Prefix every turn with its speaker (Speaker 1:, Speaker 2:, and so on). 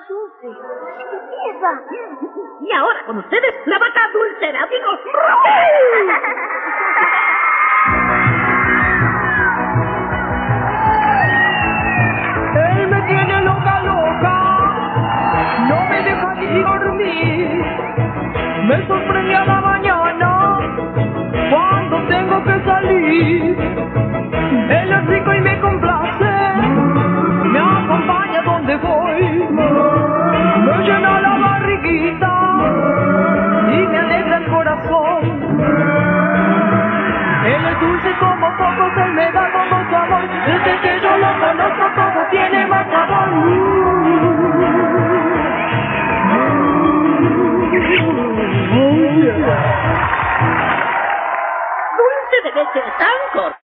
Speaker 1: Susi, empieza.
Speaker 2: Y ahora con ustedes, la vaca dulcera, digo,
Speaker 3: Él me tiene loca, no me deja ni dormir. Me sorprende a la mañana cuando tengo que salir. Él es rico y me complace, me acompaña donde voy. Me llena la barriguita y me alegra el corazón. Él es dulce como pocos, él me da como su amor. Desde que yo lo conozco todo tiene más sabor.
Speaker 2: dulce de leche de Sancor.